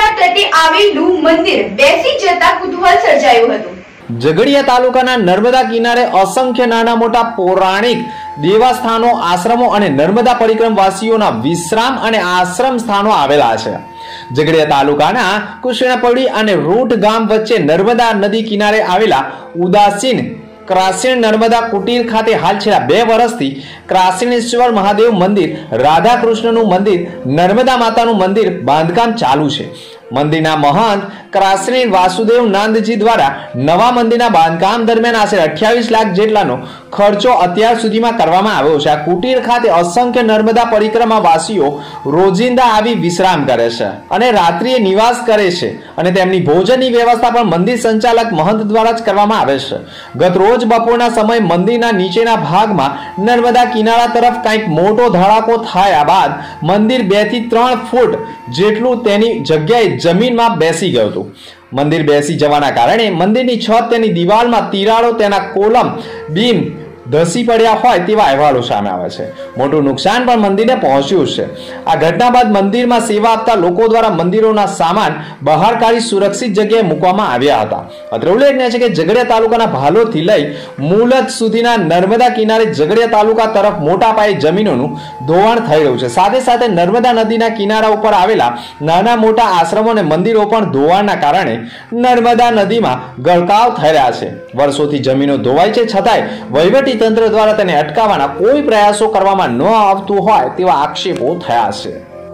તટે આવેલું મંદિર બેસી જતા કુતૂહલ સર્જાયું હતું। ઝઘડિયા તાલુકાના નર્મદા કિનારે અસંખ્ય નાના મોટા પૌરાણિક દેવસ્થાનો, આશ્રમો અને નર્મદા પરિક્રમ વાસીઓના વિશ્રામ અને આશ્રમ સ્થાનો આવેલા છે। ઝઘડિયા તાલુકાના કૃષ્ણપડી અને રૂટ ગામ વચ્ચે નર્મદા નદી કિનારે આવેલા ઉદાસીન ક્રાસીણ નર્મદા કુટીર ખાતે હાલ છેલ્લા 2 વર્ષથી ક્રાસીણેશ્વર મહાદેવ મંદિર, રાધા કૃષ્ણનું મંદિર, નર્મદા માતાનું મંદિર બાંધકામ ચાલુ છે। મંદિરના મહંત ક્રાસીણ વાસુદેવ નંદજી દ્વારા નવા મંદિરના બાંધકામ દરમિયાન આશરે 28 લાખ જેટલાનો ખર્ચો અત્યાર સુધીમાં કરવામાં આવ્યો છે। આ કુટીર ખાતે અસંખ્ય નર્મદા પરિક્રમા વાસીઓ રોજિંદા આવી વિશ્રામ કરે છે અને રાત્રિએ નિવાસ કરે છે અને તેમની ભોજનની વ્યવસ્થા પણ મંદિર સંચાલક મહંત દ્વારા જ કરવામાં આવે છે। ગત રોજ બપોરના સમયે મંદિરના નીચેના ભાગમાં નર્મદા કિનારા તરફ કંઈક મોટો ધડાકો થયા બાદ મંદિર 2 થી 3 ફૂટ જેટલું તેની જગ્યાએ જમીનમાં બેસી ગયું હતું। મંદિર બેસી જવાના કારણે મંદિરની છત, તેની દિવાલમાં તિરાડો, તેના કોલમ બીમ ધસી પડ્યા હોય તેવા અહેવાલો સામે આવે છે। મોટું નુકસાન પણ મંદિરને પહોંચ્યું છે। આ ઘટના બાદ મંદિરમાં સેવા આપતા લોકો દ્વારા મંદિરોના સામાન બહાર કાઢી સુરક્ષિત જગ્યાએ મૂકવામાં આવ્યા હતા। અત્રે ઉલ્લેખનીય છે કે ઝઘડિયા તાલુકાના ભાલોદથી લઈ મુલત સુધીના નર્મદા કિનારે ઝઘડિયા તાલુકા તરફ મોટા પાયે જમીનોનું ધોવાણ થઈ રહ્યું છે। સાથે સાથે નર્મદા નદીના કિનારા ઉપર આવેલા નાના મોટા આશ્રમો અને મંદિરો પણ ધોવાણના કારણે નર્મદા નદીમાં ગરકાવ થઈ રહ્યા છે। વર્ષોથી જમીનો ધોવાય છે, છતાંય વહીવટી તંત્ર દ્વારા તેને અટકાવવાના કોઈ પ્રયાસો કરવામાં ન આવતું હોય તેવા આક્ષેપો થયા છે।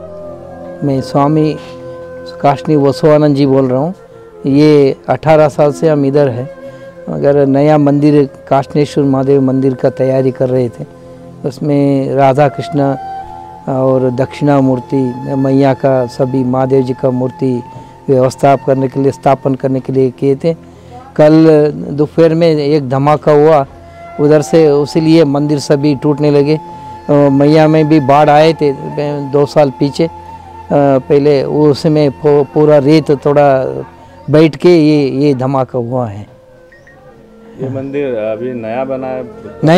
मैं स्वामी काशनी वसुआनंद जी बोल रहा हूँ। ये 18 साल से हम इधर है। अगर नया मंदिर काशनेश्वर महादेव मंदिर का तैयारी कर रहे थे, उसमें राधा कृष्ण और दक्षिणा मूर्ति, मैया का सभी महादेव जी का मूर्ति व्यवस्था करने के लिए, स्थापन करने के लिए किए थे। कल दोपहर में एक धमाका हुआ उधर से, उसीलिए मंदिर सभी टूटने लगे। मैया में भी बाढ़ आए थे 2 साल पीछे पहले, उसमें पूरा रेत थोड़ा बैठ के ये धमाका हुआ है। ये मंदिर अभी नया बना है?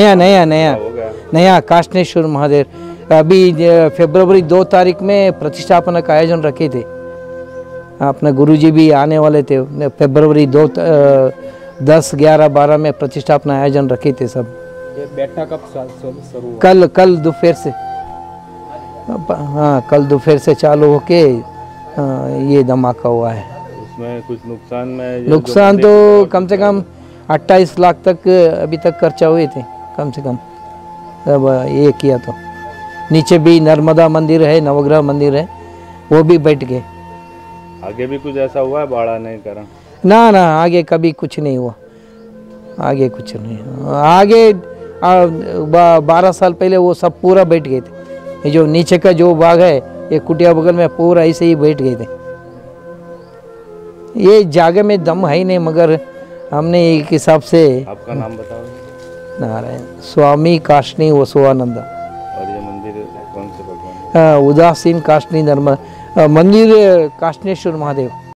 नया काशनेश्वर महादेव अभी फरवरी 2 तारीख में प्रतिष्ठापना का आयोजन रखे थे। अपने गुरुजी भी आने वाले थे। फरवरी 2, 10, 11, 12 में प्रतिष्ठापना आयोजन रखे थे सब। ये बैठक कब शुरू? कल दोपहर से। हाँ, कल दोपहर से चालू होके ये धमाका हुआ है। उसमें कुछ नुकसान तो कम से कम 28 लाख तक अभी तक खर्चा हुए थे, कम से कम। अब ये किया तो नीचे भी नर्मदा मंदिर है, नवग्रह मंदिर है, वो भी बैठ गए। आगे भी कुछ ऐसा हुआ है बाढ़ आने के कारण? ना, आगे कभी कुछ नहीं हुआ। आगे कुछ नहीं। आगे 12 साल पहले वो सब पूरा बैठ गए थे। ये जो नीचे का जो भाग है, ये कुटिया बगल में पूरा ऐसे ही बैठ गए थे। ये जगह में दम है ही नहीं, मगर हमने एक हिसाब से। आपका नाम बताओ? नारायण स्वामी काशनी वसुआनंद। और ये मंदिर कौन से भगवान? उदासीन काशनी नर्मदा मंदिर काशनेश्वर महादेव।